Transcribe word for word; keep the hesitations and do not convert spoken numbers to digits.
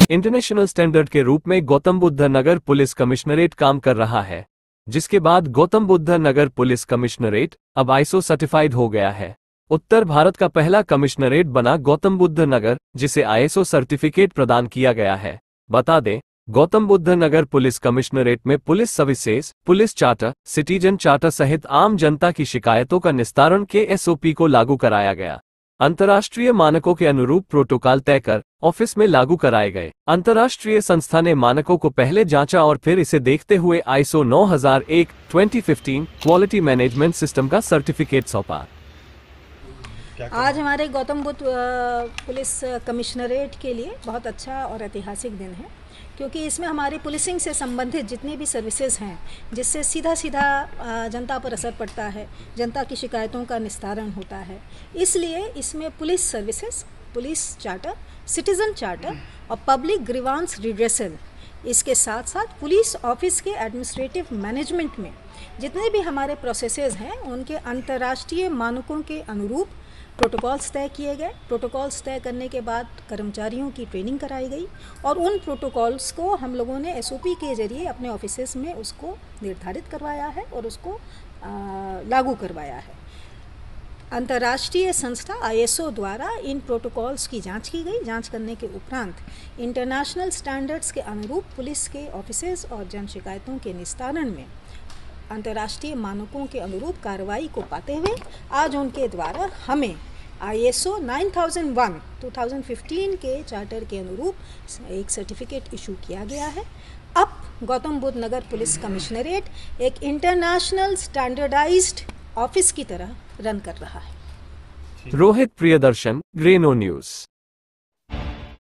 International standard के रूप में गौतम बुद्ध नगर पुलिस कमिश्नरेट काम कर रहा है, जिसके बाद गौतम बुद्ध नगर पुलिस कमिश्नरेट अब आईएसओ सर्टिफाइड हो गया है। उत्तर भारत का पहला कमिश्नरेट बना गौतम बुद्ध नगर, जिसे आईएसओ सर्टिफिकेट प्रदान किया गया है। बता दें, गौतम बुद्ध नगर पुलिस कमिश्नरेट में police services, police charter, citizen charter सहित आम जनता की शिकायतों का निस्तारण के एसओपी को लागू कराया गया। अंतर्राष्ट्रीय मानकों के अनुरूप प्रोटोकॉल तय कर ऑफिस में लागू कराए गए। अंतर्राष्ट्रीय संस्था ने मानकों को पहले जांचा और फिर इसे देखते हुए आईएसओ नौ हज़ार एक twenty fifteen quality management system का सर्टिफिकेट सौंपा। आज हमारे गौतम बुद्ध पुलिस कमिश्नरेट के लिए बहुत अच्छा और ऐतिहासिक दिन है, क्योंकि इसमें हमारी पुलिसिंग से संबंधित जितनी भी सर्विसेज हैं, जिससे सीधा सीधा जनता पर असर पड़ता है, जनता की शिकायतों का निस्तारण होता है। इसलिए इसमें police services, police charter, citizen charter और पब्लिक ग्रीवांस रिड्रेसल, इसके साथ साथ पुलिस ऑफिस के एडमिनिस्ट्रेटिव मैनेजमेंट में जितने भी हमारे प्रोसेसेस हैं, उनके अंतर्राष्ट्रीय मानकों के अनुरूप प्रोटोकॉल्स तय किए गए। प्रोटोकॉल्स तय करने के बाद कर्मचारियों की ट्रेनिंग कराई गई और उन प्रोटोकॉल्स को हम लोगों ने एसओपी के जरिए अपने ऑफिसेस में उसको निर्धारित करवाया है और उसको आ, लागू करवाया है। अंतर्राष्ट्रीय संस्था आईएसओ द्वारा इन प्रोटोकॉल्स की जांच की गई। जांच करने के उपरांत इंटरनेशनल स्टैंडर्ड्स के अनुरूप पुलिस के ऑफिसेस और जन शिकायतों के निस्तारण में अंतर्राष्ट्रीय मानकों के अनुरूप कार्रवाई को पाते हुए आज उनके द्वारा हमें आईएसओ नौ हज़ार एक दो हज़ार पंद्रह के चार्टर के अनुरूप एक सर्टिफिकेट इशू किया गया है। अब गौतम बुद्ध नगर पुलिस कमिश्नरेट एक इंटरनेशनल स्टैंडर्डाइज्ड ऑफिस की तरह रन कर रहा है। रोहित प्रियदर्शन, ग्रेनो न्यूज।